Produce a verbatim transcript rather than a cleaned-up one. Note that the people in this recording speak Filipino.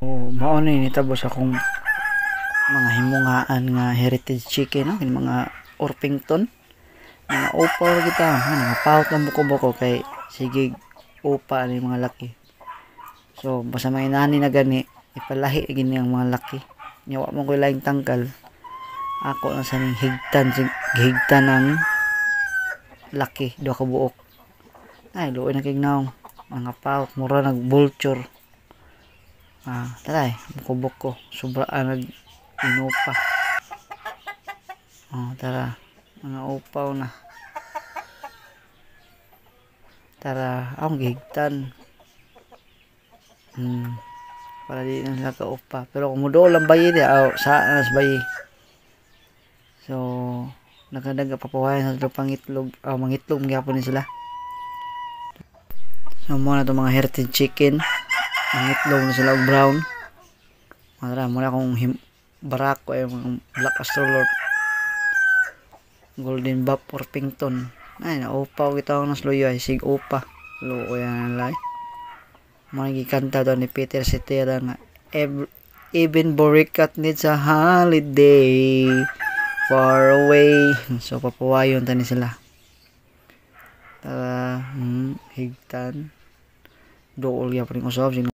O mao ni nitabos akong mga himungaan nga heritage chicken, no? Yung mga Orpington, mga upa ra kita, mga paut ng buko-buko kay sige upa ni mga laki. So basta may nani na gani ipalahi gini ang mga laki. Nyawa mo ko laing tangkal. Ako na sa ning higtan higtan ng laki do ka buok. Ay luoy na kay naong mga paut mura nag vulture. Ah, taray, buko-buko, sobra nag inupa. Oh, tara, mga upaw na. Tara, ang gigtan. Hmm, para di na sila kaupa. Pero kung mudo lang bayi di, aw, saan nas bayi. So, nagadaga papawayan sa pangitlog, aw, mangitlog gyapon ni sila. So, muna itong mga heritage chicken. Mangitlog na sila og brown. Mara, muna akong barako ay mga black astrolord. Golden Buff Orpington. Ay, naupaw kita ako ng sluyo ay sig upa. Luko yan lang. Mga gikanta doon ni Peter Cetera nga even Boricat needs a holiday far away. So, papawayon tani sila. Tara, hmm, higtan. Dool ya pa rin usap.